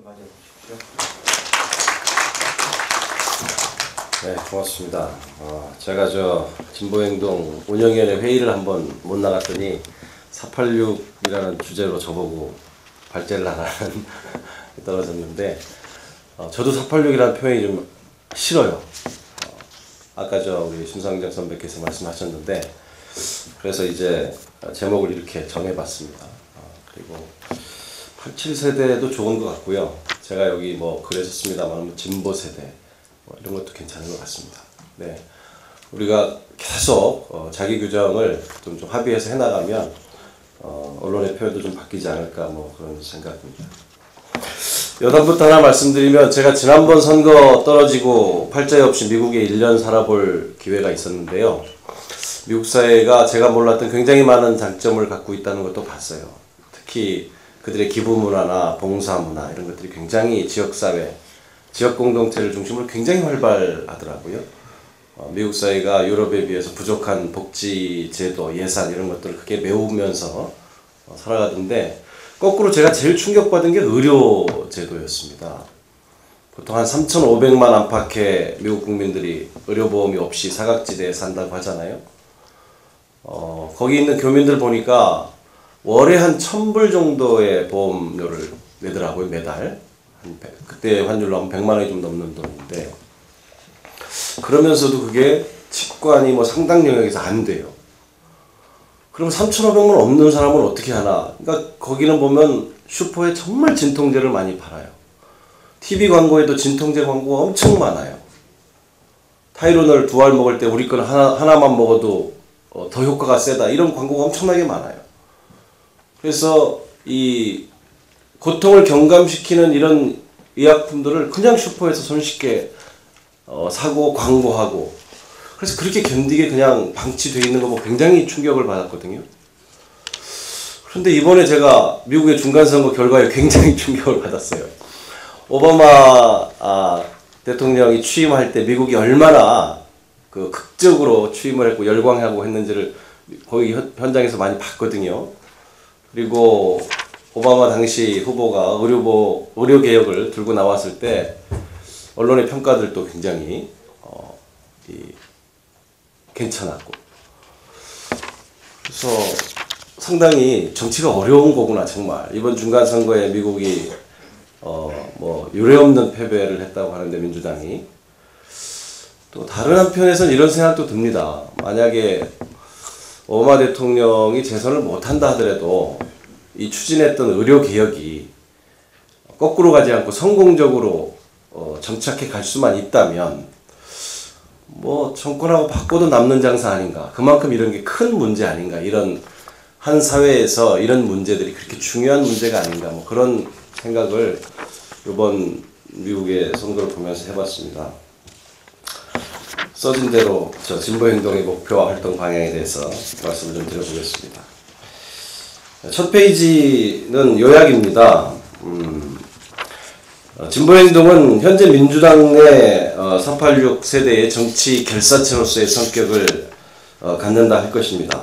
맞아보십시오. 네, 고맙습니다. 제가 진보행동 운영위원회 회의를 한번 못 나갔더니 486이라는 주제로 저보고 발제를 하라는 떨어졌는데, 저도 486이라는 표현이 좀 싫어요. 아까 우리 심상정 선배께서 말씀하셨는데, 그래서 이제 제목을 이렇게 정해봤습니다. 그리고 87세대도 좋은 것 같고요. 제가 여기 글에 썼습니다만 진보 세대 이런 것도 괜찮은 것 같습니다. 네, 우리가 계속 자기 규정을 좀 합의해서 해나가면 언론의 표현도 좀 바뀌지 않을까 그런 생각입니다. 여담부터 하나 말씀드리면, 제가 지난번 선거 떨어지고 팔자에 없이 미국에 1년 살아볼 기회가 있었는데요. 미국 사회가 제가 몰랐던 굉장히 많은 장점을 갖고 있다는 것도 봤어요. 특히 그들의 기부 문화나 봉사 문화 이런 것들이 굉장히 지역사회, 지역 공동체를 중심으로 굉장히 활발하더라고요. 미국 사회가 유럽에 비해서 부족한 복지 제도, 예산 이런 것들을 크게 메우면서 살아가던데, 거꾸로 제가 제일 충격받은 게 의료 제도였습니다. 보통 한 3,500만 안팎의 미국 국민들이 의료보험이 없이 사각지대에 산다고 하잖아요. 거기 있는 교민들 보니까 월에 한 1,000불 정도의 보험료를 내더라고요, 매달. 그때 환율로 하면 100만 원이 좀 넘는 돈인데, 그러면서도 그게 치과니 상당 영역에서 안 돼요. 그럼 3,500만 없는 사람은 어떻게 하나? 그러니까 거기는 보면 슈퍼에 정말 진통제를 많이 팔아요. TV 광고에도 진통제 광고가 엄청 많아요. 타이로놀 2알 먹을 때 우리 건 하나만 먹어도 더 효과가 세다, 이런 광고가 엄청나게 많아요. 그래서 이 고통을 경감시키는 이런 의약품들을 그냥 슈퍼에서 손쉽게 사고 광고하고, 그래서 그렇게 견디게 그냥 방치되어 있는 거 굉장히 충격을 받았거든요. 그런데 이번에 제가 미국의 중간선거 결과에 굉장히 충격을 받았어요. 오바마 대통령이 취임할 때 미국이 얼마나 극적으로 취임을 했고 열광하고 했는지를 거기 현장에서 많이 봤거든요. 그리고 오바마 당시 후보가 의료개혁을 들고 나왔을 때 언론의 평가들도 굉장히 괜찮았고, 그래서 상당히 정치가 어려운 거구나 정말. 이번 중간선거에 미국이 유례없는 패배를 했다고 하는데, 민주당이. 또 다른 한편에서는 이런 생각도 듭니다. 만약에 오바마 대통령이 재선을 못한다 하더라도 이 추진했던 의료개혁이 거꾸로 가지 않고 성공적으로 정착해 갈 수만 있다면 정권하고 바꿔도 남는 장사 아닌가. 그만큼 이런 게 큰 문제 아닌가. 이런 한 사회에서 이런 문제들이 그렇게 중요한 문제가 아닌가. 그런 생각을 이번 미국의 선거를 보면서 해봤습니다. 써진 대로 진보행동의 목표와 활동 방향에 대해서 말씀을 좀 드려보겠습니다. 첫 페이지는 요약입니다. 진보행동은 현재 민주당의 386 세대의 정치 결사체로서의 성격을 갖는다 할 것입니다.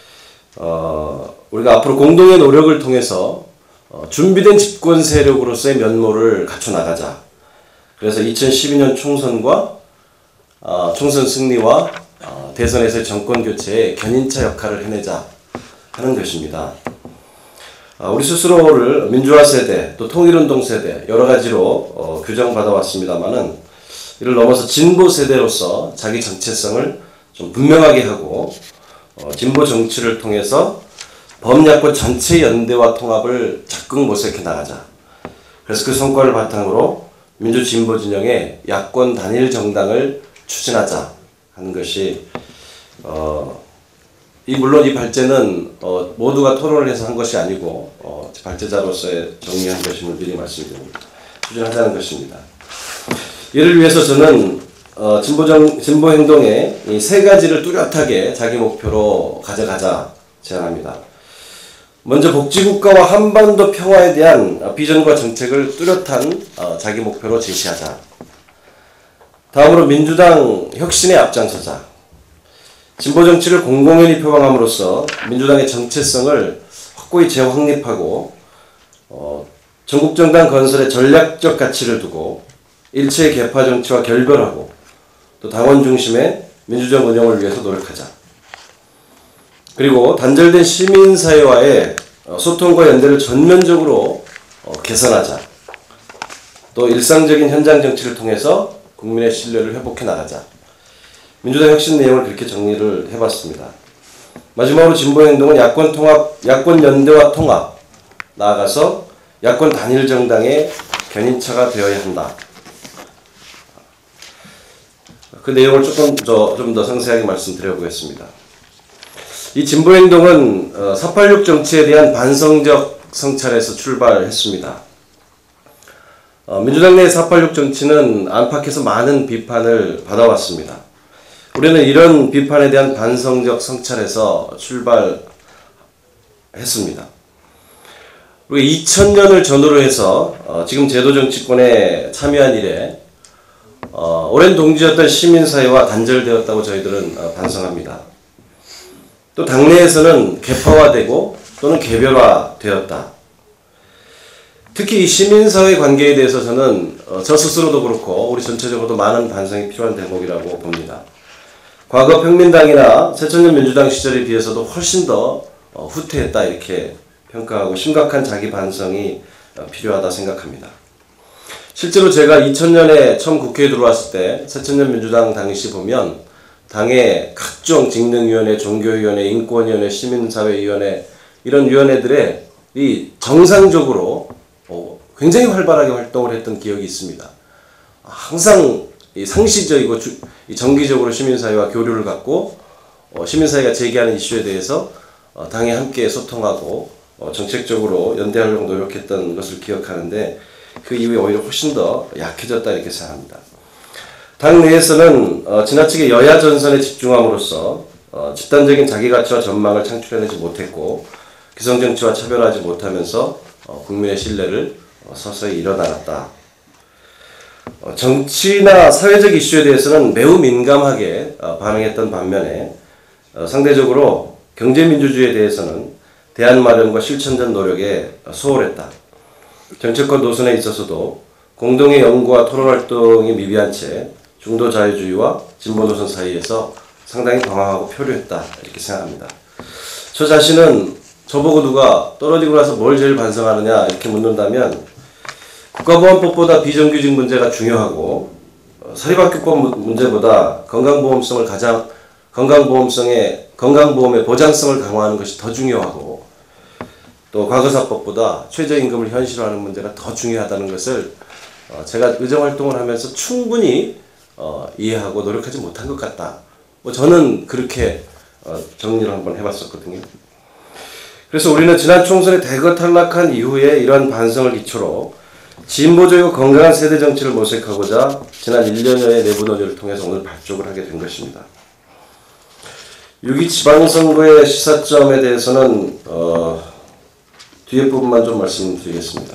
우리가 앞으로 공동의 노력을 통해서 준비된 집권 세력으로서의 면모를 갖춰 나가자. 그래서 2012년 총선과 총선 승리와 대선에서의 정권 교체에 견인차 역할을 해내자 하는 것입니다. 우리 스스로를 민주화 세대, 또 통일운동 세대 여러 가지로 규정받아 왔습니다만은, 이를 넘어서 진보 세대로서 자기 정체성을 좀 분명하게 하고 진보 정치를 통해서 범야권 전체 연대와 통합을 적극 모색해 나가자. 그래서 그 성과를 바탕으로 민주진보 진영의 야권 단일 정당을 추진하자 하는 것이, 물론 이 발제는 모두가 토론을 해서 한 것이 아니고 발제자로서의 정리한 것임을 미리 말씀드립니다. 추진하자는 것입니다. 이를 위해서 저는 진보행동의 이 세 가지를 뚜렷하게 자기 목표로 가져가자 제안합니다. 먼저 복지국가와 한반도 평화에 대한 비전과 정책을 뚜렷한 자기 목표로 제시하자. 다음으로 민주당 혁신에 앞장서자. 진보 정치를 공공연히 표방함으로써 민주당의 정체성을 확고히 재확립하고 전국정당 건설에 전략적 가치를 두고 일체의 계파 정치와 결별하고 또 당원 중심의 민주적 운영을 위해서 노력하자. 그리고 단절된 시민사회와의 소통과 연대를 전면적으로 개선하자. 또 일상적인 현장 정치를 통해서 국민의 신뢰를 회복해 나가자. 민주당 혁신 내용을 그렇게 정리를 해봤습니다. 마지막으로 진보행동은 야권 통합, 야권 연대와 통합, 나아가서 야권 단일 정당의 견인차가 되어야 한다. 그 내용을 좀 더 상세하게 말씀드려보겠습니다. 이 진보행동은 4.86 정치에 대한 반성적 성찰에서 출발했습니다. 민주당 내 4.86 정치는 안팎에서 많은 비판을 받아왔습니다. 우리는 이런 비판에 대한 반성적 성찰에서 출발했습니다. 그리고 2000년을 전후로 해서 지금 제도 정치권에 참여한 이래 오랜 동지였던 시민사회와 단절되었다고 저희들은 반성합니다. 또 당내에서는 개파화되고 또는 개별화되었다. 특히 이 시민사회 관계에 대해서 저는 저 스스로도 그렇고 우리 전체적으로도 많은 반성이 필요한 대목이라고 봅니다. 과거 평민당이나 새천년 민주당 시절에 비해서도 훨씬 더 후퇴했다 이렇게 평가하고 심각한 자기 반성이 필요하다 생각합니다. 실제로 제가 2000년에 처음 국회에 들어왔을 때 새천년 민주당 당시 보면 당의 각종 직능위원회, 종교위원회, 인권위원회, 시민사회위원회 이런 위원회들의 이 정상적으로 굉장히 활발하게 활동을 했던 기억이 있습니다. 항상 상시적이고 정기적으로 시민사회와 교류를 갖고 시민사회가 제기하는 이슈에 대해서 당에 함께 소통하고 정책적으로 연대하려고 노력했던 것을 기억하는데 그 이후에 오히려 훨씬 더 약해졌다 이렇게 생각합니다. 당 내에서는 지나치게 여야 전선에 집중함으로써 집단적인 자기가치와 전망을 창출해내지 못했고 기성정치와 차별하지 못하면서 국민의 신뢰를 서서히 잃어나갔다. 정치나 사회적 이슈에 대해서는 매우 민감하게 반응했던 반면에 상대적으로 경제민주주의에 대해서는 대안 마련과 실천전 노력에 소홀했다. 정책과 노선에 있어서도 공동의 연구와 토론활동이 미비한 채 중도 자유주의와 진보 노선 사이에서 상당히 방황하고 표류했다 이렇게 생각합니다. 저 자신은 저보고 누가 떨어지고 나서 뭘 제일 반성하느냐 이렇게 묻는다면 국가보안법보다 비정규직 문제가 중요하고 사립학교법 문제보다 건강보험의 보장성을 강화하는 것이 더 중요하고 또 과거사법보다 최저임금을 현실화하는 문제가 더 중요하다는 것을 제가 의정활동을 하면서 충분히 이해하고 노력하지 못한 것 같다. 저는 그렇게 정리를 한번 해봤었거든요. 그래서 우리는 지난 총선에 대거 탈락한 이후에 이러한 반성을 기초로 진보적이고 건강한 세대 정치를 모색하고자 지난 1년여의 내부 논의를 통해서 오늘 발족을 하게 된 것입니다. 6.2 지방선거의 시사점에 대해서는 뒤에 부분만 좀 말씀드리겠습니다.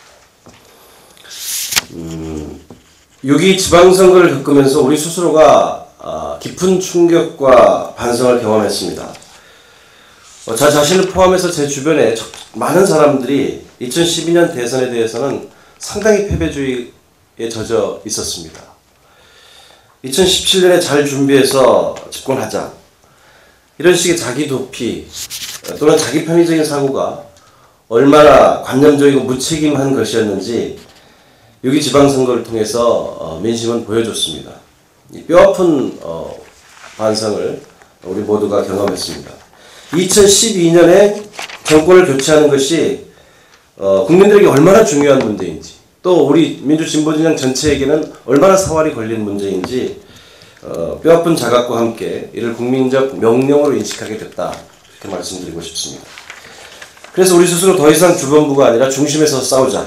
6.2 지방선거를 겪으면서 우리 스스로가 깊은 충격과 반성을 경험했습니다. 저 자신을 포함해서 제 주변에 많은 사람들이 2012년 대선에 대해서는 상당히 패배주의에 젖어 있었습니다. 2017년에 잘 준비해서 집권하자 이런 식의 자기 도피 또는 자기 편의적인 사고가 얼마나 관념적이고 무책임한 것이었는지 6.2 지방선거를 통해서 민심은 보여줬습니다. 이 뼈아픈 반성을 우리 모두가 경험했습니다. 2012년에 정권을 교체하는 것이 국민들에게 얼마나 중요한 문제인지 또 우리 민주진보진영 전체에게는 얼마나 사활이 걸린 문제인지 뼈아픈 자각과 함께 이를 국민적 명령으로 인식하게 됐다 이렇게 말씀드리고 싶습니다. 그래서 우리 스스로 더 이상 주변부가 아니라 중심에서 싸우자.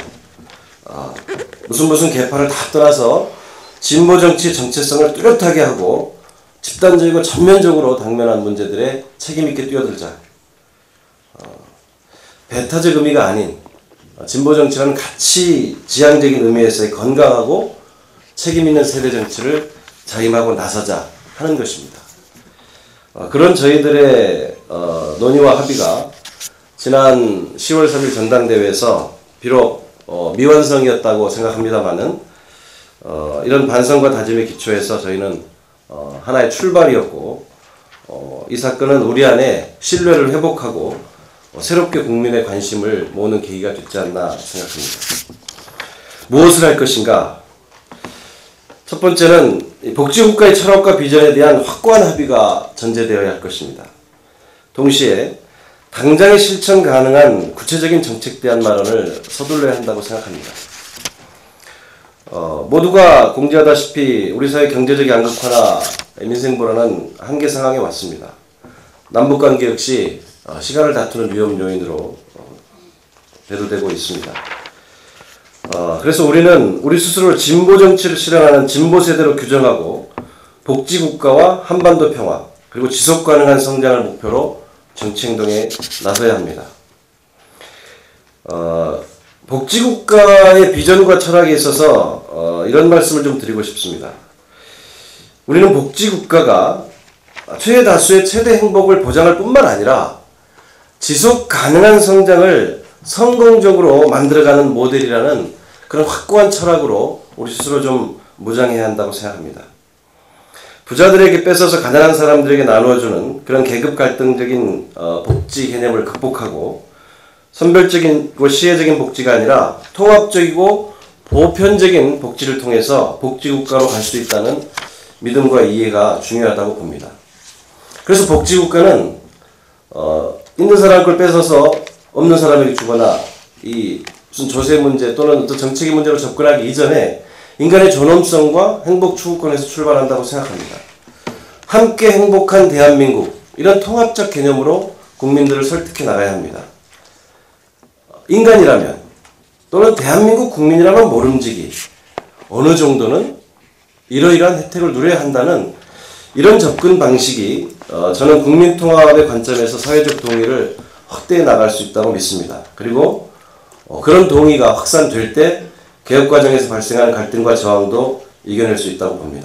무슨 개파를 다 떠나서 진보정치의 정체성을 뚜렷하게 하고 집단적이고 전면적으로 당면한 문제들에 책임있게 뛰어들자. 배타적 의미가 아닌 진보정치라는 가치 지향적인 의미에서의 건강하고 책임있는 세대정치를 자임하고 나서자 하는 것입니다. 그런 저희들의 논의와 합의가 지난 10월 3일 전당대회에서 비록 미완성이었다고 생각합니다만은 이런 반성과 다짐에 기초해서 저희는 하나의 출발이었고 이 사건은 우리 안에 신뢰를 회복하고 새롭게 국민의 관심을 모으는 계기가 됐지 않나 생각합니다. 무엇을 할 것인가? 첫 번째는 복지국가의 철학과 비전에 대한 확고한 합의가 전제되어야 할 것입니다. 동시에 당장에 실천 가능한 구체적인 정책 대안 마련을 서둘러야 한다고 생각합니다. 모두가 공지하다시피 우리 사회 경제적 양극화나 민생 불안은 한계 상황에 왔습니다. 남북관계 역시 시간을 다투는 위험 요인으로 대두되고 있습니다. 그래서 우리는 우리 스스로를 진보 정치를 실현하는 진보 세대로 규정하고 복지국가와 한반도 평화 그리고 지속 가능한 성장을 목표로 정치 행동에 나서야 합니다. 복지국가의 비전과 철학에 있어서 이런 말씀을 좀 드리고 싶습니다. 우리는 복지국가가 최다수의 최대 행복을 보장할 뿐만 아니라 지속 가능한 성장을 성공적으로 만들어가는 모델이라는 그런 확고한 철학으로 우리 스스로 좀 무장해야 한다고 생각합니다. 부자들에게 뺏어서 가난한 사람들에게 나누어주는 그런 계급 갈등적인 복지 개념을 극복하고 선별적이고 시혜적인 복지가 아니라 통합적이고 보편적인 복지를 통해서 복지국가로 갈 수 있다는 믿음과 이해가 중요하다고 봅니다. 그래서 복지국가는 있는 사람 걸 뺏어서 없는 사람에게 주거나 이 무슨 조세 문제 또는 또 정책의 문제로 접근하기 이전에 인간의 존엄성과 행복 추구권에서 출발한다고 생각합니다. 함께 행복한 대한민국 이런 통합적 개념으로 국민들을 설득해 나가야 합니다. 인간이라면 또는 대한민국 국민이라면 모름지기 어느 정도는 이러이러한 혜택을 누려야 한다는 이런 접근 방식이 저는 국민통합의 관점에서 사회적 동의를 확대해 나갈 수 있다고 믿습니다. 그리고 그런 동의가 확산될 때 개혁 과정에서 발생하는 갈등과 저항도 이겨낼 수 있다고 봅니다.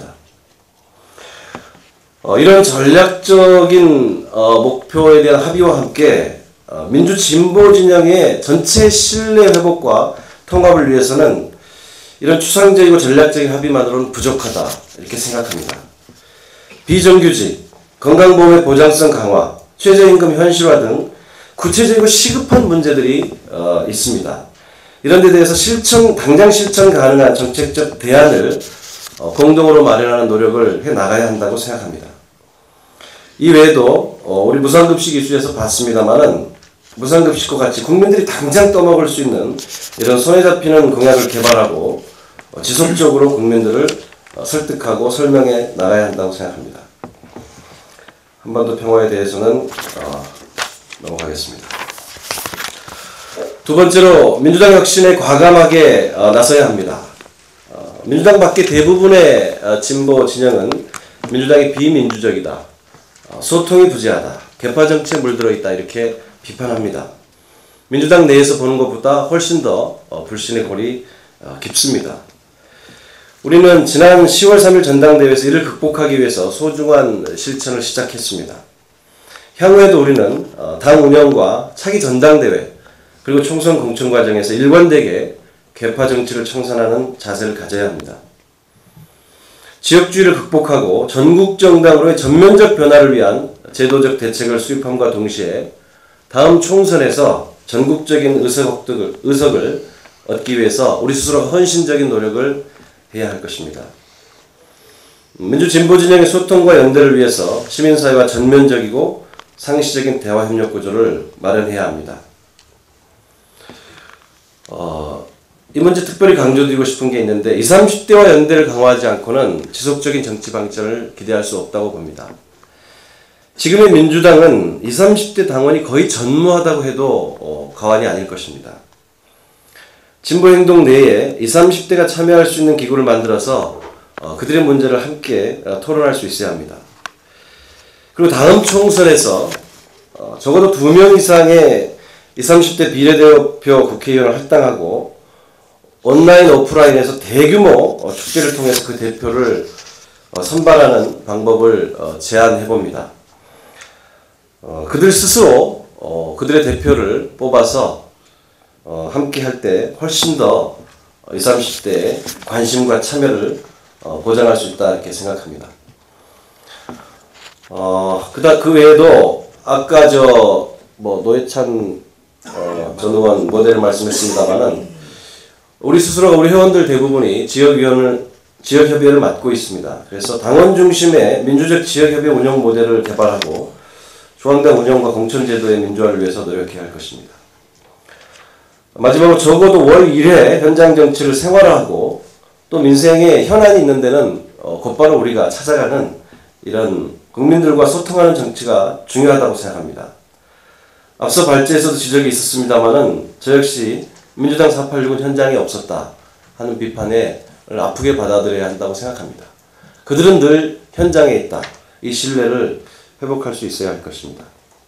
이런 전략적인 목표에 대한 합의와 함께 민주 진보 진영의 전체 신뢰 회복과 통합을 위해서는 이런 추상적이고 전략적인 합의만으로는 부족하다 이렇게 생각합니다. 비정규직, 건강보험의 보장성 강화, 최저임금 현실화 등 구체적이고 시급한 문제들이 있습니다. 이런 데 대해서 당장 실천 가능한 정책적 대안을 공동으로 마련하는 노력을 해 나가야 한다고 생각합니다. 이 외에도 우리 무상급식 이슈에서 봤습니다만은 무상급식과 같이 국민들이 당장 떠먹을 수 있는 이런 손에 잡히는 공약을 개발하고 지속적으로 국민들을 설득하고 설명해 나가야 한다고 생각합니다. 한반도 평화에 대해서는 넘어가겠습니다. 두 번째로 민주당 혁신에 과감하게 나서야 합니다. 민주당 밖의 대부분의 진보 진영은 민주당이 비민주적이다, 소통이 부재하다, 개파 정치에 물들어 있다 이렇게 비판합니다. 민주당 내에서 보는 것보다 훨씬 더 불신의 골이 깊습니다. 우리는 지난 10월 3일 전당대회에서 이를 극복하기 위해서 소중한 실천을 시작했습니다. 향후에도 우리는 당 운영과 차기 전당대회 그리고 총선 공천 과정에서 일관되게 개파 정치를 청산하는 자세를 가져야 합니다. 지역주의를 극복하고 전국 정당으로의 전면적 변화를 위한 제도적 대책을 수립함과 동시에 다음 총선에서 전국적인 의석을 얻기 위해서 우리 스스로 헌신적인 노력을 해야 할 것입니다. 민주진보진영의 소통과 연대를 위해서 시민사회와 전면적이고 상시적인 대화협력 구조를 마련해야 합니다. 이 문제 특별히 강조드리고 싶은 게 있는데 20, 30대와 연대를 강화하지 않고는 지속적인 정치 방향을 기대할 수 없다고 봅니다. 지금의 민주당은 20, 30대 당원이 거의 전무하다고 해도 과언이 아닐 것입니다. 진보행동 내에 20, 30대가 참여할 수 있는 기구를 만들어서 그들의 문제를 함께 토론할 수 있어야 합니다. 그리고 다음 총선에서 적어도 2명 이상의 20, 30대 비례대표 국회의원을 할당하고 온라인, 오프라인에서 대규모 축제를 통해서 그 대표를 선발하는 방법을 제안해봅니다. 그들 스스로 그들의 대표를 뽑아서 함께 할 때 훨씬 더 20, 30대의 관심과 참여를 보장할 수 있다 이렇게 생각합니다. 그 외에도 아까 노회찬 전 의원 모델을 말씀했습니다만은 우리 스스로가 우리 회원들 대부분이 지역협의회를 맡고 있습니다. 그래서 당원 중심의 민주적 지역협의회 운영 모델을 개발하고 중앙당 운영과 공천제도의 민주화를 위해서 노력해야 할 것입니다. 마지막으로 적어도 월 1회 현장 정치를 생활화하고 또 민생에 현안이 있는 데는 곧바로 우리가 찾아가는 이런 국민들과 소통하는 정치가 중요하다고 생각합니다. 앞서 발제에서도 지적이 있었습니다만은 저 역시 민주당 486은 현장에 없었다 하는 비판을 아프게 받아들여야 한다고 생각합니다. 그들은 늘 현장에 있다. 이 신뢰를 회복할 수 있어야 할 것입니다.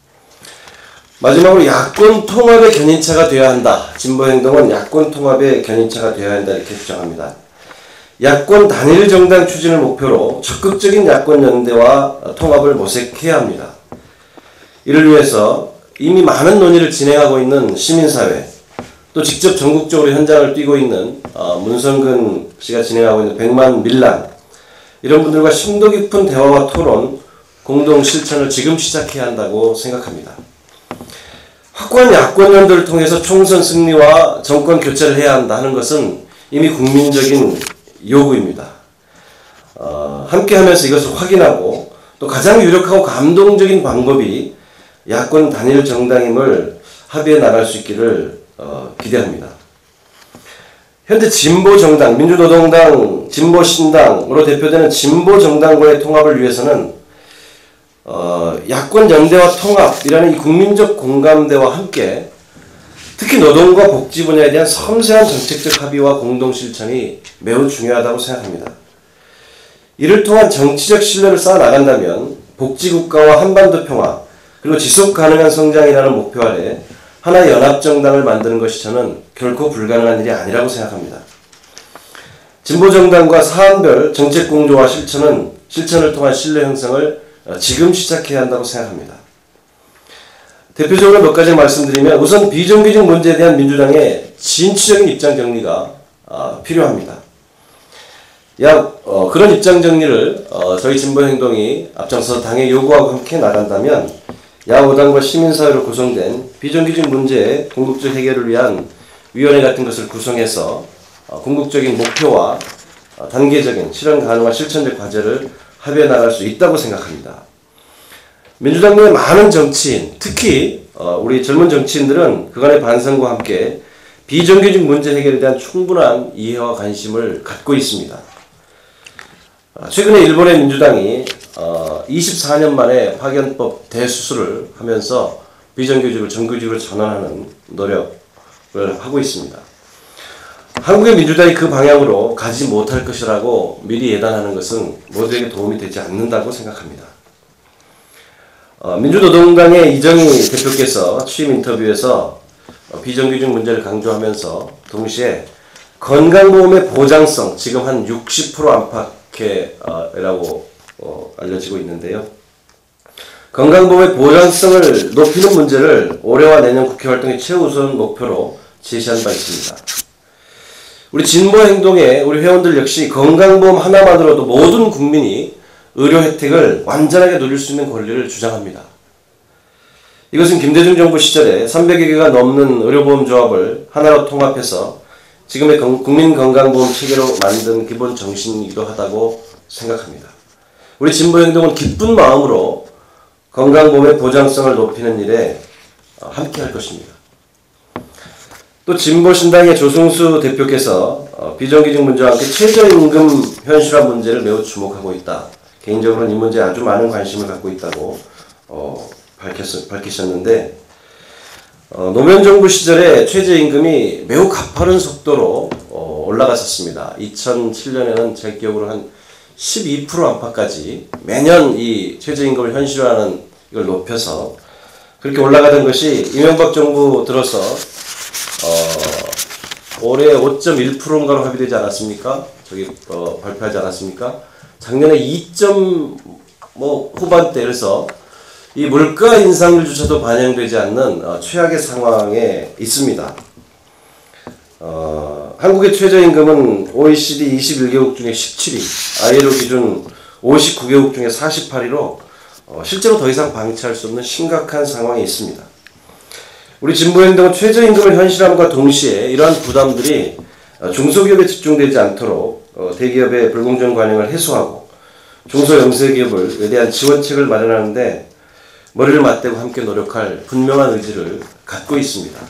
마지막으로 야권 통합의 견인차가 되어야 한다. 진보행동은 야권 통합의 견인차가 되어야 한다 이렇게 주장합니다. 야권 단일 정당 추진을 목표로 적극적인 야권 연대와 통합을 모색해야 합니다. 이를 위해서 이미 많은 논의를 진행하고 있는 시민사회, 또 직접 전국적으로 현장을 뛰고 있는 문성근 씨가 진행하고 있는 100만 밀란, 이런 분들과 심도 깊은 대화와 토론, 공동 실천을 지금 시작해야 한다고 생각합니다. 확고한 야권 연대를 통해서 총선 승리와 정권 교체를 해야 한다 하는 것은 이미 국민적인 요구입니다. 함께 하면서 이것을 확인하고 또 가장 유력하고 감동적인 방법이 야권 단일 정당임을 합의해 나갈 수 있기를 기대합니다. 현재 진보정당, 민주노동당, 진보신당으로 대표되는 진보정당과의 통합을 위해서는 야권 연대와 통합이라는 이 국민적 공감대와 함께 특히 노동과 복지 분야에 대한 섬세한 정책적 합의와 공동 실천이 매우 중요하다고 생각합니다. 이를 통한 정치적 신뢰를 쌓아 나간다면 복지국가와 한반도 평화 그리고 지속 가능한 성장이라는 목표 아래 하나의 연합정당을 만드는 것이 저는 결코 불가능한 일이 아니라고 생각합니다. 진보정당과 사안별 정책 공조와 실천을 통한 신뢰 형성을 지금 시작해야 한다고 생각합니다. 대표적으로 몇 가지 말씀드리면 우선 비정규직 문제에 대한 민주당의 진취적인 입장 정리가 필요합니다. 그런 입장 정리를 저희 진보행동이 앞장서서 당의 요구하고 함께 나간다면 야5당과 시민사회로 구성된 비정규직 문제의 궁극적 해결을 위한 위원회 같은 것을 구성해서 궁극적인 목표와 단계적인 실현 가능한 실천적 과제를 합의해 나갈 수 있다고 생각합니다. 민주당 내 많은 정치인, 특히 우리 젊은 정치인들은 그간의 반성과 함께 비정규직 문제 해결에 대한 충분한 이해와 관심을 갖고 있습니다. 최근에 일본의 민주당이 24년 만에 파견법 대수술을 하면서 비정규직을 정규직으로 전환하는 노력을 하고 있습니다. 한국의 민주당이 그 방향으로 가지 못할 것이라고 미리 예단하는 것은 모두에게 도움이 되지 않는다고 생각합니다. 민주노동당의 이정희 대표께서 취임 인터뷰에서 비정규직 문제를 강조하면서 동시에 건강보험의 보장성 지금 한 60% 안팎이라고 알려지고 있는데요. 건강보험의 보장성을 높이는 문제를 올해와 내년 국회 활동의 최우선 목표로 제시한 바 있습니다. 우리 진보행동의 우리 회원들 역시 건강보험 하나만으로도 모든 국민이 의료 혜택을 완전하게 누릴 수 있는 권리를 주장합니다. 이것은 김대중 정부 시절에 300여 개가 넘는 의료보험조합을 하나로 통합해서 지금의 국민건강보험 체계로 만든 기본 정신이기도 하다고 생각합니다. 우리 진보행동은 기쁜 마음으로 건강보험의 보장성을 높이는 일에 함께 할 것입니다. 또 진보신당의 조승수 대표께서 비정규직 문제와 함께 최저임금 현실화 문제를 매우 주목하고 있다. 개인적으로는 이 문제에 아주 많은 관심을 갖고 있다고 밝히셨는데 노무현 정부 시절에 최저임금이 매우 가파른 속도로 올라갔었습니다. 2007년에는 제 기억으로 한 12% 안팎까지 매년 이 최저임금을 현실화하는 이걸 높여서 그렇게 올라가던 것이 이명박 정부 들어서 올해 5.1%인가로 합의되지 않았습니까? 발표하지 않았습니까? 작년에 2. 후반대에서 이 물가 인상률조차도 반영되지 않는 최악의 상황에 있습니다. 한국의 최저임금은 OECD 21개국 중에 17위, ILO 기준 59개국 중에 48위로 실제로 더 이상 방치할 수 없는 심각한 상황에 있습니다. 우리 진보행동은 최저임금을 현실함과 동시에 이러한 부담들이 중소기업에 집중되지 않도록 대기업의 불공정 관행을 해소하고 중소영세기업을 위대한 지원책을 마련하는데 머리를 맞대고 함께 노력할 분명한 의지를 갖고 있습니다.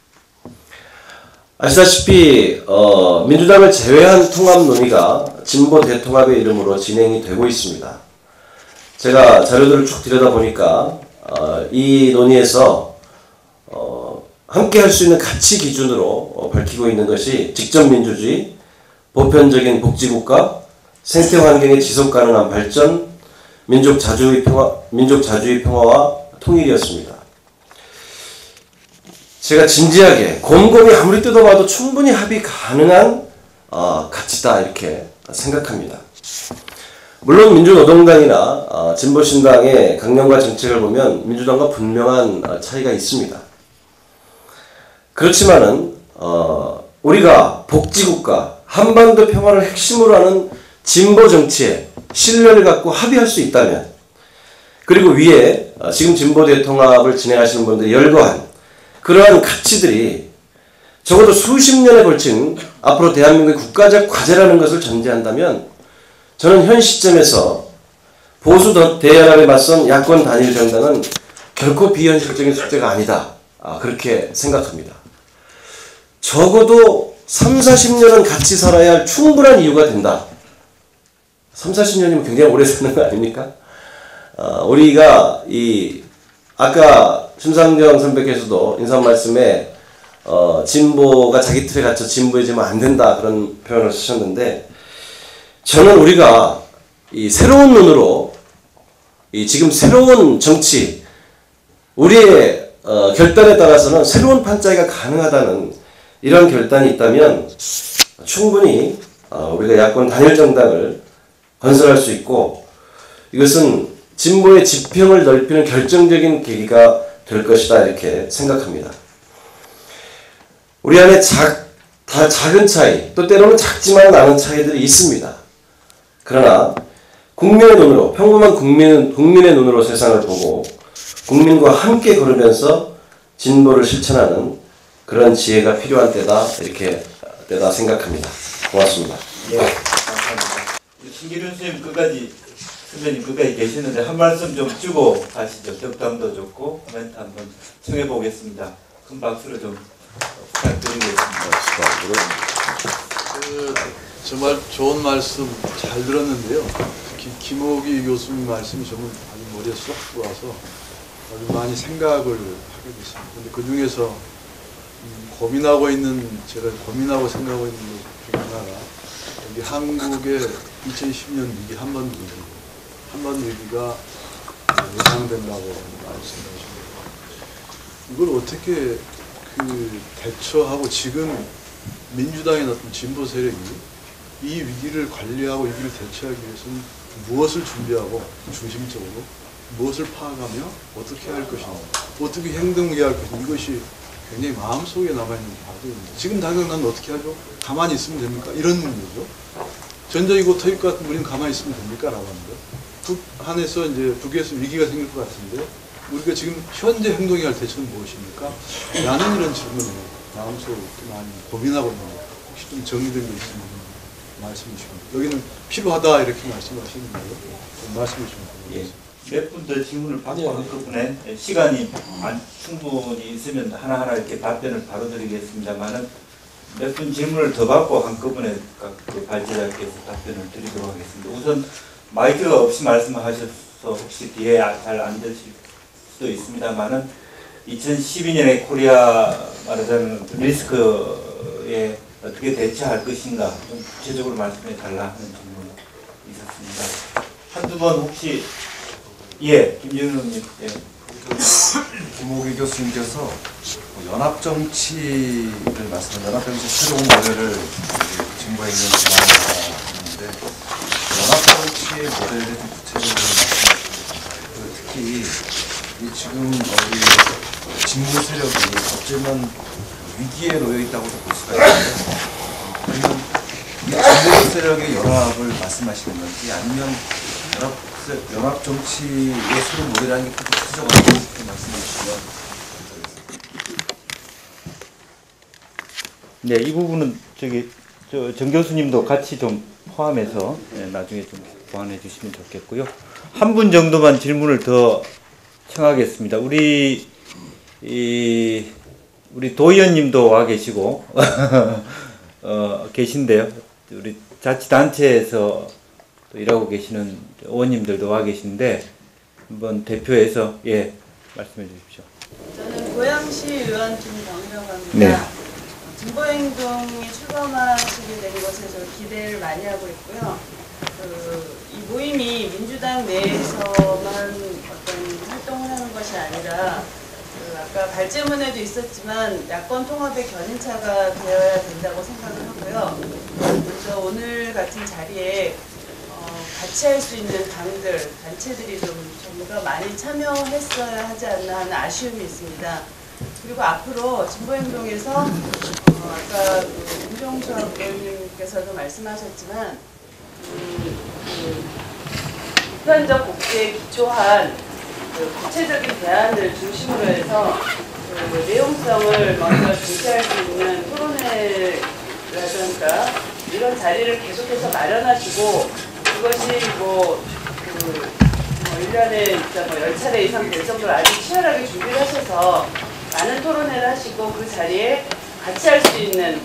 아시다시피 민주당을 제외한 통합 논의가 진보 대통합의 이름으로 진행이 되고 있습니다. 제가 자료들을 쭉 들여다보니까 이 논의에서 함께 할 수 있는 가치 기준으로 밝히고 있는 것이 직접민주주의, 보편적인 복지국가, 생태환경의 지속가능한 발전, 민족 자주의 평화와 통일이었습니다. 제가 진지하게 곰곰이 아무리 뜯어봐도 충분히 합의 가능한 가치다 이렇게 생각합니다. 물론 민주노동당이나 진보신당의 강령과 정책을 보면 민주당과 분명한 차이가 있습니다. 그렇지만은 우리가 복지국가, 한반도 평화를 핵심으로 하는 진보 정치에 신뢰를 갖고 합의할 수 있다면, 그리고 위에 지금 진보 대통합을 진행하시는 분들이 열거한 그러한 가치들이 적어도 수십 년에 걸친 앞으로 대한민국의 국가적 과제라는 것을 전제한다면 저는 현 시점에서 보수 대연합에 맞선 야권 단일 정당은 결코 비현실적인 숙제가 아니다. 그렇게 생각합니다. 적어도 3, 40년은 같이 살아야 할 충분한 이유가 된다. 3, 40년이면 굉장히 오래 사는 거 아닙니까? 우리가 아까 심상정 선배께서도 인사 말씀에 진보가 자기 틀에 갇혀 진보해지면 안 된다 그런 표현을 쓰셨는데, 저는 우리가 이 새로운 눈으로 지금 새로운 정치, 우리의 결단에 따라서는 새로운 판짜기가 가능하다는 이런 결단이 있다면 충분히 우리가 야권 단일 정당을 건설할 수 있고, 이것은 진보의 지평을 넓히는 결정적인 계기가 될 것이다 이렇게 생각합니다. 우리 안에 다 작은 차이, 또 때로는 작지만 않은 차이들이 있습니다. 그러나 국민의 눈으로, 평범한 국민의 눈으로 세상을 보고 국민과 함께 걸으면서 진보를 실천하는 그런 지혜가 필요한 때다 생각합니다. 고맙습니다. 예, 감사합니다. 신기륜 선배님 끝까지 계시는데 한 말씀 좀 주고 가시죠. 격담도 좋고 코멘트 한번 청해 보겠습니다. 큰 박수로 좀 부탁드리겠습니다. 정말 좋은 말씀 잘 들었는데요. 특히 김옥희 교수님 말씀이 정말 아주 머리에 쏙 들어와서 아주 많이 생각을 하게 됐습니다. 근데 그 중에서 제가 고민하고 생각하고 있는 것 중에 하나가 여기 한국의 2010년 위기, 한반도 위기가 예상된다고 말씀하십니다. 이걸 어떻게 대처하고, 지금 민주당의 어떤 진보 세력이 이 위기를 관리하고 위기를 대처하기 위해서는 무엇을 준비하고 중심적으로 무엇을 파악하며 어떻게 할 것인가, 어떻게 행동해야 할 것인가, 이것이 굉장히 마음속에 남아있는 과제입니다. 지금 당장 난 어떻게 하죠? 가만히 있으면 됩니까? 이런 문제죠. 전쟁이고 터질 것 같은 우리는 가만히 있으면 됩니까? 라고 하는 거. 북에서 위기가 생길 것 같은데 우리가 지금 현재 행동해야 할 대처는 무엇입니까? 라는 이런 질문을 마음속으로 많이 고민하고 있는 거. 혹시 좀 정리된 게 있으면 말씀해 주시면. 여기는 필요하다 이렇게 말씀하시는 거예요. 말씀해 주시면 됩니다. 몇 분 더 질문을 받고 한꺼번에 시간이 충분히 있으면 하나하나 이렇게 답변을 바로 드리겠습니다만은 몇 분 질문을 더 받고 한꺼번에 각 발제자께서 답변을 드리도록 하겠습니다. 우선 마이크가 없이 말씀하셔서 혹시 뒤에 잘 안 들으실 수도 있습니다만은 2012년에 코리아 말하자면 리스크에 어떻게 대처할 것인가 좀 구체적으로 말씀해 달라 하는 질문이 있었습니다. 한두 번 혹시 김준호님. 김옥희 교수님께서 연합정치를 말씀하셨는데, 연합정치 새로운 모델을 진보행동 제안하는데 연합정치의 모델에 좀 구체적으로 말씀해 주셨습니다. 특히 지금 우리 진보 세력이 어쩌면 위기에 놓여 있다고도 볼 수가 있는데 그러면 이 진보 세력의 연합을 말씀하시는 건지 아니면 연합 정치의 새로운 모델이라는 게 구체적으로 이렇게 말씀해 주시면 네, 이 부분은 정 교수님도 같이 좀 포함해서 나중에 좀 보완해 주시면 좋겠고요. 한 분 정도만 질문을 더 청하겠습니다. 우리 도의원님도 와 계시고 계신데요. 우리 자치단체에서 또 일하고 계시는 의원님들도 와 계신데 한번 대표해서 말씀해 주십시오. 저는 고양시 의원 김정희라고 합니다. 네. 진보행동이 출범하시게 된 것에 저 기대를 많이 하고 있고요. 이 모임이 민주당 내에서만 어떤 활동을 하는 것이 아니라 아까 발제문에도 있었지만 야권 통합의 견인차가 되어야 된다고 생각을 하고요. 먼저 오늘 같은 자리에 같이 할 수 있는 당들, 단체들이 좀 더 많이 참여했어야 하지 않나 하는 아쉬움이 있습니다. 그리고 앞으로 진보행동에서 아까 임종석 의원님께서도 말씀하셨지만 비판적 복제에 기초한 구체적인 대안을 중심으로 해서 내용성을 먼저 중시할 수 있는 토론회라든가 이런 자리를 계속해서 마련하시고 그것이 1년에 10차례 이상 될 정도로 아주 치열하게 준비를 하셔서 많은 토론회를 하시고 그 자리에 같이 할 수 있는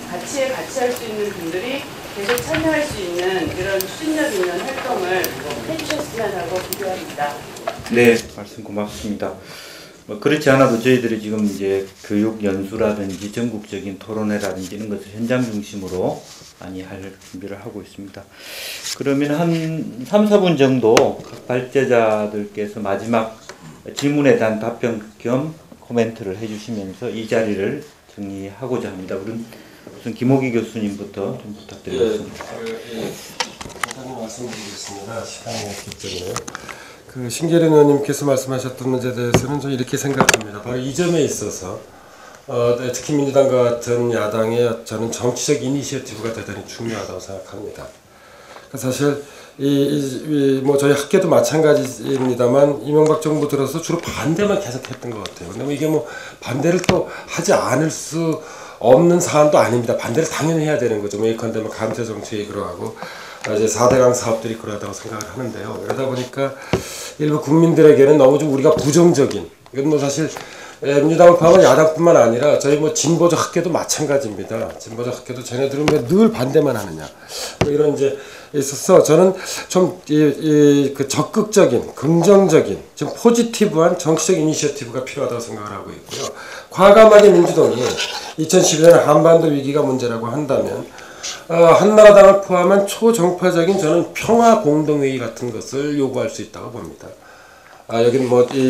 분들이 계속 참여할 수 있는 이런 추진력 있는 활동을 해주셨으면 하고 기대합니다. 네, 말씀 고맙습니다. 그렇지 않아도 저희들이 지금 이제 교육 연수라든지 전국적인 토론회라든지 이런 것을 현장 중심으로 많이 할 준비를 하고 있습니다. 그러면 한 3, 4분 정도 각 발제자들께서 마지막 질문에 대한 답변 겸 코멘트를 해주시면서 이 자리를 정리하고자 합니다. 우선 김호기 교수님부터 좀 부탁드리겠습니다. 간단히 말씀드리겠습니다. 시간이 없기 때문에. 신계련 의원님께서 말씀하셨던 문제에 대해서는 저는 이렇게 생각합니다. 바로 이 점에 있어서 특히 민주당과 같은 야당의 저는 정치적 이니시어티브가 대단히 중요하다고 생각합니다. 사실 저희 학교도 마찬가지입니다만 이명박 정부 들어서 주로 반대만 계속했던 것 같아요. 근데 이게 반대를 또 하지 않을 수 없는 사안도 아닙니다. 반대를 당연히 해야 되는 거죠. 예컨대 감세 정책이 그러하고 이제 4대강 사업들이 그러하다고 생각을 하는데요. 그러다 보니까 일부 국민들에게는 너무 좀 우리가 부정적인, 이건 사실 민주당을 포함한 야당뿐만 아니라 저희 진보적 학계도 마찬가지입니다. 진보적 학계도 쟤네들은 왜 늘 반대만 하느냐. 이런 이제 있어서 저는 좀 그 적극적인, 긍정적인, 좀 포지티브한 정치적 이니셔티브가 필요하다고 생각을 하고 있고요. 과감하게 민주당이 2011년 한반도 위기가 문제라고 한다면 한나라당을 포함한 초정파적인 저는 평화 공동회의 같은 것을 요구할 수 있다고 봅니다. 여긴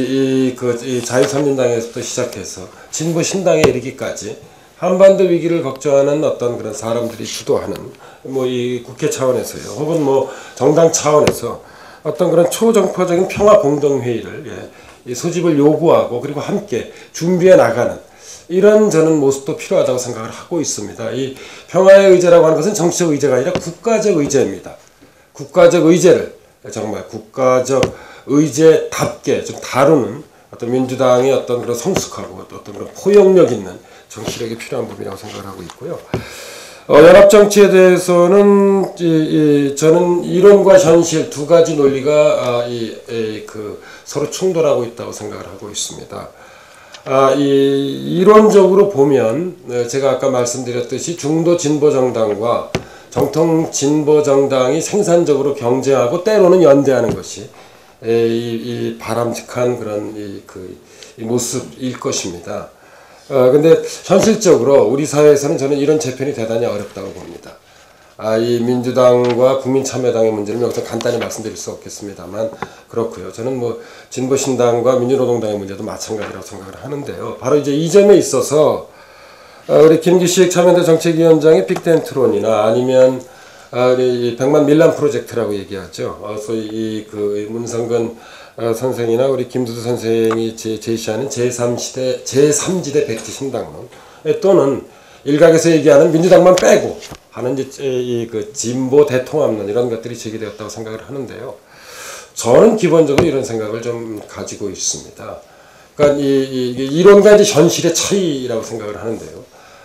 자유선진당에서부터 시작해서 진보 신당에 이르기까지 한반도 위기를 걱정하는 어떤 그런 사람들이 주도하는 이 국회 차원에서요, 혹은 정당 차원에서 어떤 그런 초정파적인 평화 공동회의를 소집을 요구하고 그리고 함께 준비해 나가는 이런 저는 모습도 필요하다고 생각을 하고 있습니다. 이 평화의 의제라고 하는 것은 정치적 의제가 아니라 국가적 의제입니다. 국가적 의제를 정말 국가적 의제답게 좀 다루는 어떤 민주당의 어떤 그런 성숙하고 어떤 그런 포용력 있는 정치력이 필요한 부분이라고 생각을 하고 있고요. 연합정치에 대해서는 저는 이론과 현실 두 가지 논리가 서로 충돌하고 있다고 생각을 하고 있습니다. 이론적으로 보면 제가 아까 말씀드렸듯이 중도 진보 정당과 정통 진보 정당이 생산적으로 경쟁하고 때로는 연대하는 것이 이 바람직한 그런 이 모습일 것입니다. 근데 현실적으로 우리 사회에서는 저는 이런 재편이 대단히 어렵다고 봅니다. 이 민주당과 국민참여당의 문제는 여기서 간단히 말씀드릴 수 없겠습니다만 그렇고요. 저는 진보신당과 민주노동당의 문제도 마찬가지라고 생각을 하는데요. 바로 이제 이 점에 있어서 우리 김기식 참여연대 정책위원장의 빅텐트론이나 아니면 우리 백만 밀란 프로젝트라고 얘기하죠. 소위 문성근 선생이나 우리 김두두 선생이 제시하는 제3지대 백지 신당론, 또는 일각에서 얘기하는 민주당만 빼고 하는 그 진보 대통합론 이런 것들이 제기되었다고 생각을 하는데요. 저는 기본적으로 이런 생각을 좀 가지고 있습니다. 그러니까 이론과 이제 현실의 차이라고 생각을 하는데요.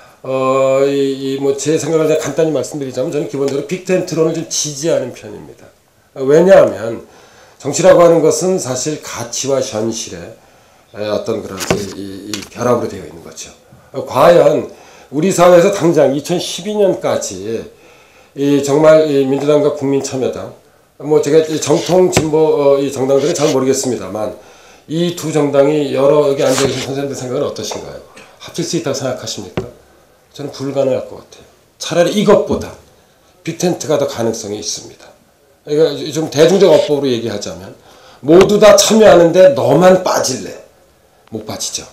뭐 제 생각을 간단히 말씀드리자면 저는 기본적으로 빅텐트론을 좀 지지하는 편입니다. 왜냐하면 정치라고 하는 것은 사실 가치와 현실의 어떤 그런 이 결합으로 되어 있는 거죠. 과연 우리 사회에서 당장 2012년까지 정말 민주당과 국민참여당, 뭐 제가 정통 진보 이 정당들은 잘 모르겠습니다만 이 두 정당이 여러 여기 앉아 계신 선생님들 생각은 어떠신가요? 합칠 수 있다고 생각하십니까? 저는 불가능할 것 같아요. 차라리 이것보다 빅텐트가 더 가능성이 있습니다. 그러니까 좀 대중적 어법으로 얘기하자면 모두 다 참여하는데 너만 빠질래? 못 빠지죠.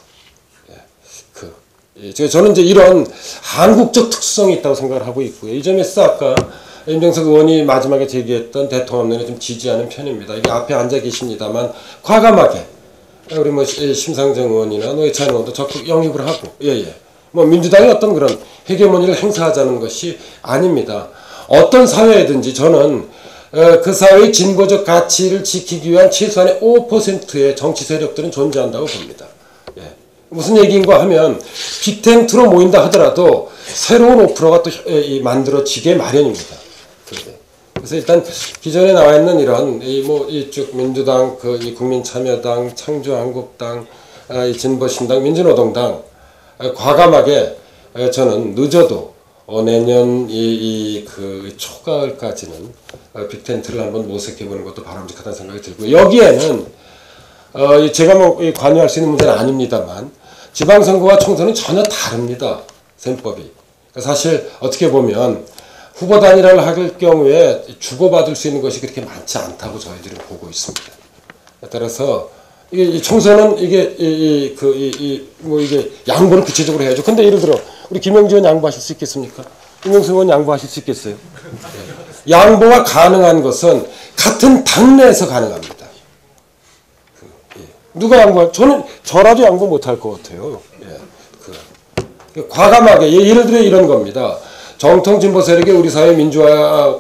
저는 이제 이런 한국적 특성이 있다고 생각을 하고 있고요. 이 점에서 아까 임정석 의원이 마지막에 제기했던 대통합론에 좀 지지하는 편입니다. 이게 앞에 앉아 계십니다만 과감하게 우리 뭐 심상정 의원이나 노회찬 의원도 적극 영입을 하고 뭐 민주당이 어떤 그런 헤게모니를 행사하자는 것이 아닙니다. 어떤 사회든지 저는 그 사회의 진보적 가치를 지키기 위한 최소한의 5%의 정치 세력들은 존재한다고 봅니다. 무슨 얘기인가 하면 빅텐트로 모인다 하더라도 새로운 5%가 또 만들어지게 마련입니다. 그래서 일단 기존에 나와 있는 이런 이쪽 민주당, 이 국민참여당, 창조한국당, 진보신당, 민주노동당 과감하게 저는 늦어도 내년 그 초가을까지는 빅텐트를 한번 모색해 보는 것도 바람직하다는 생각이 들고 여기에는 제가 뭐 관여할 수 있는 문제는 아닙니다만 지방선거와 총선은 전혀 다릅니다. 셈법이. 사실 어떻게 보면 후보 단일화를 할 경우에 주고받을 수 있는 것이 그렇게 많지 않다고 저희들은 보고 있습니다. 따라서 이 총선은 이게 양보를 구체적으로 해야죠. 근데 예를 들어 우리 김영주 의원 양보하실 수 있겠습니까? 김영수 의원 양보하실 수 있겠어요? 양보가 가능한 것은 같은 당내에서 가능합니다. 누가 양보? 저라도 양보 못할 것 같아요. 과감하게 예를 들어 이런 겁니다. 정통 진보 세력이 우리 사회 민주화와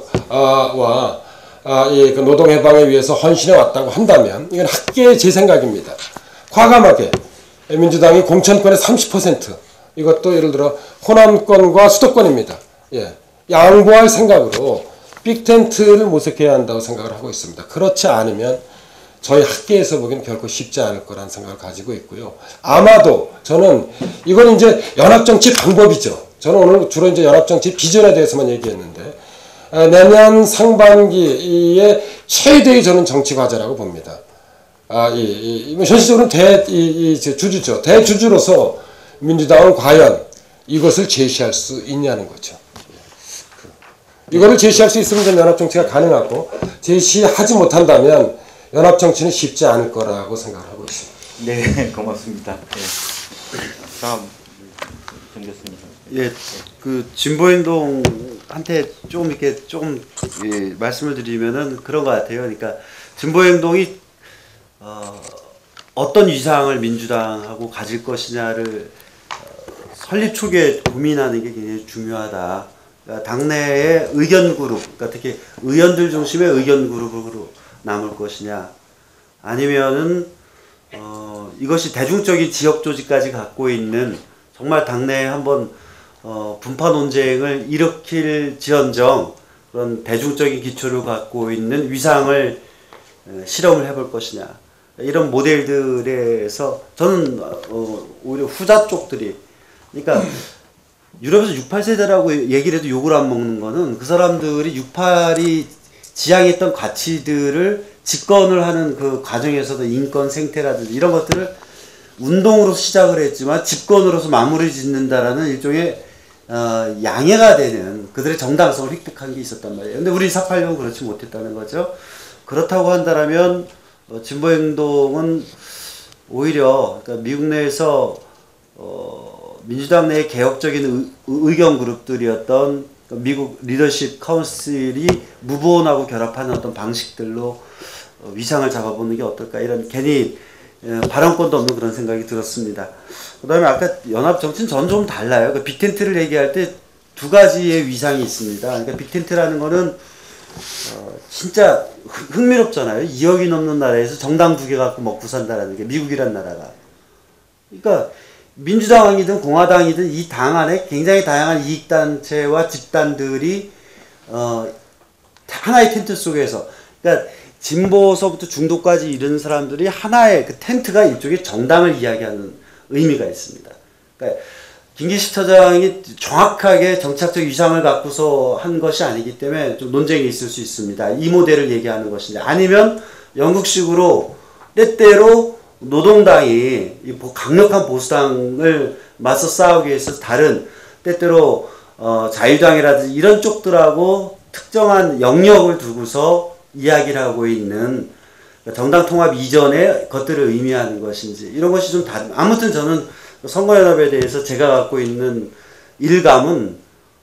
그 노동 해방에 위해서 헌신해 왔다고 한다면 이건 학계의 제 생각입니다. 과감하게 민주당이 공천권의 30% 이것도 예를 들어 호남권과 수도권입니다. 양보할 생각으로 빅텐트를 모색해야 한다고 생각을 하고 있습니다. 그렇지 않으면 저희 학계에서 보기에는 결코 쉽지 않을 거라는 생각을 가지고 있고요. 아마도 저는 이건 이제 연합정치 방법이죠. 저는 오늘 주로 이제 연합정치 비전에 대해서만 얘기했는데 내년 상반기에 최대의 저는 정치 과제라고 봅니다. 현실적으로는 주주죠. 대주주로서 민주당은 과연 이것을 제시할 수 있냐는 거죠. 이거를 제시할 수 있으면 좀 연합정치가 가능하고 제시하지 못한다면 연합정치는 쉽지 않을 거라고 생각을 하고 있습니다. 네, 고맙습니다. 다음 정 교수님. 그 진보행동한테 조금 말씀을 드리면은 그런 것 같아요. 그러니까 진보행동이 어떤 위상을 민주당하고 가질 것이냐를 설립 초기에 고민하는 게 굉장히 중요하다. 그러니까 당내의 의견 그룹, 그러니까 특히 의원들 중심의 의견 그룹으로 남을 것이냐, 아니면은 이것이 대중적인 지역 조직까지 갖고 있는 정말 당내에 한번 분파 논쟁을 일으킬지언정 그런 대중적인 기초를 갖고 있는 위상을 실험을 해볼 것이냐, 이런 모델들에서 저는 오히려 후자 쪽들이, 그러니까 유럽에서 68세대라고 얘기를 해도 욕을 안 먹는 거는 그 사람들이 68이 지향했던 가치들을 집권을 하는 그 과정에서도 인권 생태라든지 이런 것들을 운동으로 시작을 했지만 집권으로서 마무리 짓는다라는 일종의 양해가 되는 그들의 정당성을 획득한 게 있었단 말이에요. 근데 우리 486은 그렇지 못했다는 거죠. 그렇다고 한다면 진보행동은 오히려 그러니까 미국 내에서 민주당 내의 개혁적인 의견 그룹들이었던 미국 리더십 카운슬이 무보원하고 결합하는 어떤 방식들로 위상을 잡아보는 게 어떨까, 이런 괜히 발언권도 없는 그런 생각이 들었습니다. 그 다음에 아까 연합정치는 저는 좀 달라요. 그 빅텐트를 얘기할 때 두 가지의 위상이 있습니다. 그러니까 빅텐트라는 거는 진짜 흥미롭잖아요. 2억이 넘는 나라에서 정당 2개 갖고 먹고 산다라는 게 미국이란 나라가. 그러니까 민주당이든 공화당이든 이 당 안에 굉장히 다양한 이익단체와 집단들이 하나의 텐트 속에서, 그러니까 진보서부터 중도까지 이런 사람들이 하나의 그 텐트가 일종의 정당을 이야기하는 의미가 있습니다. 그러니까 김기식 처장이 정확하게 정착적 위상을 갖고서 한 것이 아니기 때문에 좀 논쟁이 있을 수 있습니다. 이 모델을 얘기하는 것인지, 아니면 영국식으로 때때로 노동당이 강력한 보수당을 맞서 싸우기 위해서 다른 때때로 자유당이라든지 이런 쪽들하고 특정한 영역을 두고서 이야기를 하고 있는 정당 통합 이전의 것들을 의미하는 것인지, 이런 것이 좀 다른. 아무튼 저는 선거연합에 대해서 제가 갖고 있는 일감은,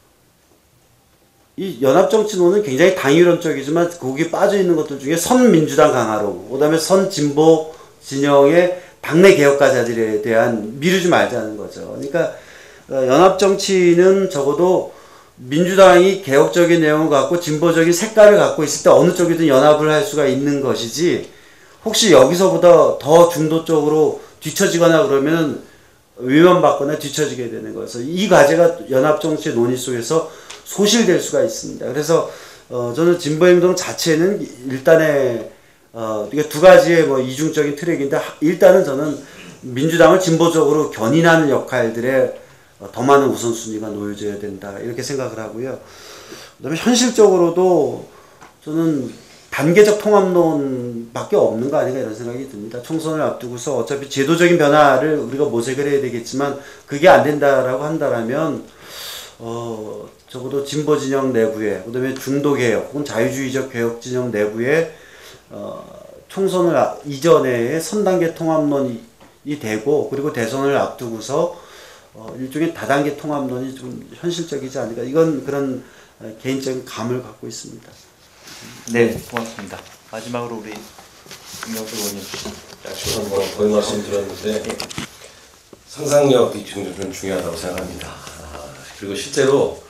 이 연합정치론은 굉장히 당위론적이지만 거기에 빠져있는 것들 중에 선민주당 강화로, 그 다음에 선진보 진영의 당내 개혁가자들에 대한 미루지 말자는 거죠. 그러니까 연합정치는 적어도 민주당이 개혁적인 내용을 갖고 진보적인 색깔을 갖고 있을 때 어느 쪽이든 연합을 할 수가 있는 것이지, 혹시 여기서보다 더 중도 쪽으로 뒤처지거나 그러면 위반받거나 뒤처지게 되는 거여서 이 과제가 연합정치의 논의 속에서 소실될 수가 있습니다. 그래서 저는 진보행동 자체는 일단의 이게 두 가지의 뭐 이중적인 트랙인데, 일단은 저는 민주당을 진보적으로 견인하는 역할들에 더 많은 우선순위가 놓여져야 된다, 이렇게 생각을 하고요. 그다음에 현실적으로도 저는 단계적 통합론밖에 없는 거 아닌가 이런 생각이 듭니다. 총선을 앞두고서 어차피 제도적인 변화를 우리가 모색을 해야 되겠지만 그게 안 된다라고 한다라면 적어도 진보 진영 내부에, 그다음에 중도 개혁 혹은 자유주의적 개혁 진영 내부에 총선을 이전에 선단계 통합론이 되고, 그리고 대선을 앞두고서 일종의 다단계 통합론이 좀 현실적이지 않을까, 이건 그런 개인적인 감을 갖고 있습니다. 네, 고맙습니다. 마지막으로 우리 김경수 의원님. 저는 뭐 거의 말씀 드렸는데 상상력이 좀 중요하다고 생각합니다. 그리고 실제로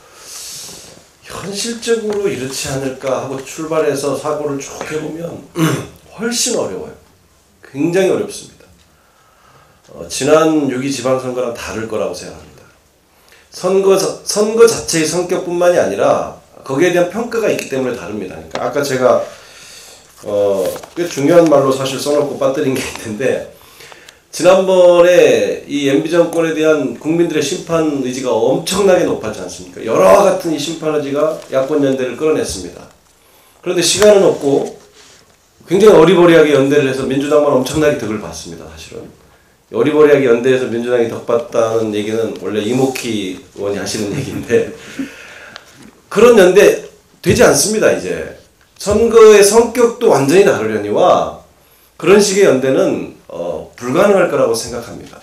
현실적으로 이렇지 않을까 하고 출발해서 사고를 쭉 해보면 훨씬 어려워요. 굉장히 어렵습니다. 지난 6.2 지방선거랑 다를 거라고 생각합니다. 선거 자체의 성격뿐만이 아니라 거기에 대한 평가가 있기 때문에 다릅니다. 그러니까 아까 제가 꽤 중요한 말로 사실 써놓고 빠뜨린 게 있는데, 지난번에 이 MB 정권에 대한 국민들의 심판 의지가 엄청나게 높았지 않습니까? 여러 같은 이 심판 의지가 야권 연대를 끌어냈습니다. 그런데 시간은 없고 굉장히 어리버리하게 연대를 해서 민주당만 엄청나게 덕을 봤습니다. 사실은 어리버리하게 연대해서 민주당이 덕 봤다는 얘기는 원래 이목희 의원이 하시는 얘기인데, 그런 연대 되지 않습니다. 이제 선거의 성격도 완전히 다르려니와 그런 식의 연대는 불가능할 거라고 생각합니다.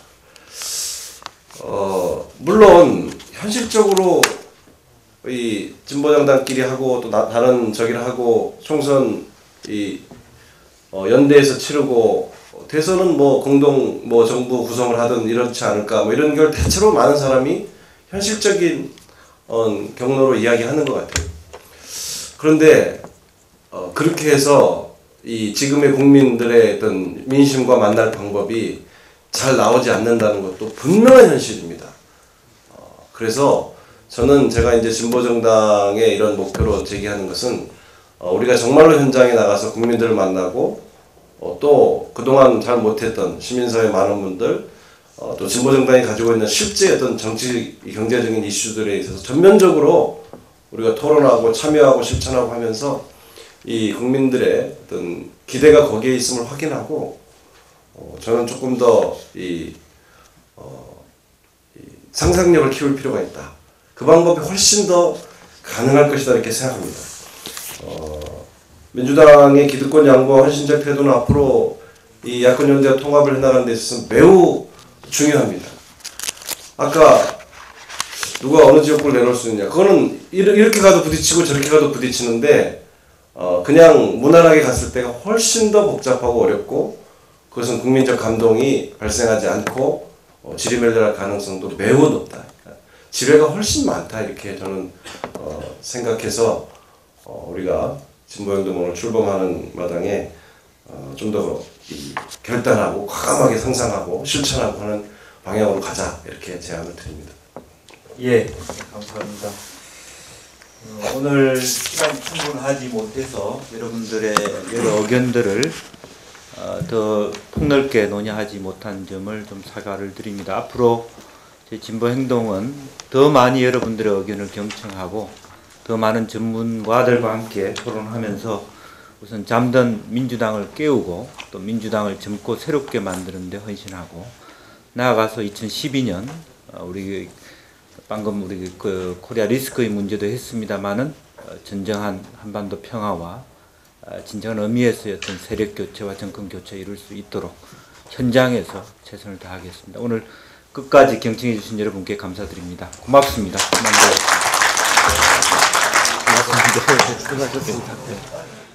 물론 현실적으로 이 진보정당끼리 하고 또 다른 저기를 하고 총선 연대에서 치르고 대선은 뭐 공동 뭐 정부 구성을 하든 이렇지 않을까, 뭐 이런 걸 대체로 많은 사람이 현실적인 경로로 이야기하는 것 같아요. 그런데 그렇게 해서 이 지금의 국민들의 어떤 민심과 만날 방법이 잘 나오지 않는다는 것도 분명한 현실입니다. 그래서 저는 제가 이제 진보정당의 이런 목표로 제기하는 것은 우리가 정말로 현장에 나가서 국민들을 만나고 또 그동안 잘 못했던 시민사회 많은 분들, 또 진보정당이 가지고 있는 실제 어떤 정치, 경제적인 이슈들에 있어서 전면적으로 우리가 토론하고 참여하고 실천하고 하면서 이 국민들의 어떤 기대가 거기에 있음을 확인하고, 저는 조금 더 상상력을 키울 필요가 있다. 그 방법이 훨씬 더 가능할 것이다, 이렇게 생각합니다. 민주당의 기득권 양보와 헌신적 태도는 앞으로 이 야권 연대와 통합을 해나가는 데 있어서 매우 중요합니다. 아까 누가 어느 지역구를 내놓을 수 있냐, 그거는 이렇게 가도 부딪히고 저렇게 가도 부딪히는데 그냥 무난하게 갔을 때가 훨씬 더 복잡하고 어렵고, 그것은 국민적 감동이 발생하지 않고 지리멸렬할 가능성도 매우 높다. 지뢰가 훨씬 많다 이렇게 저는 생각해서 우리가 진보행동을 출범하는 마당에 좀 더 결단하고 과감하게 상상하고 실천하고 하는 방향으로 가자 이렇게 제안을 드립니다. 예, 감사합니다. 오늘 시간이 충분하지 못해서 여러분들의 여러 의견들을 더 폭넓게 논의하지 못한 점을 좀 사과를 드립니다. 앞으로 제 진보행동은 더 많이 여러분들의 의견을 경청하고 더 많은 전문가들과 함께 토론하면서 우선 잠든 민주당을 깨우고 또 민주당을 젊고 새롭게 만드는 데 헌신하고 나아가서 2012년 우리 방금 우리 그 코리아 리스크의 문제도 했습니다마는 진정한 한반도 평화와 진정한 의미에서의 어떤 세력 교체와 정권 교체 이룰 수 있도록 현장에서 최선을 다하겠습니다. 오늘 끝까지 경청해 주신 여러분께 감사드립니다. 고맙습니다. 고맙습니다. 수고하셨습니다.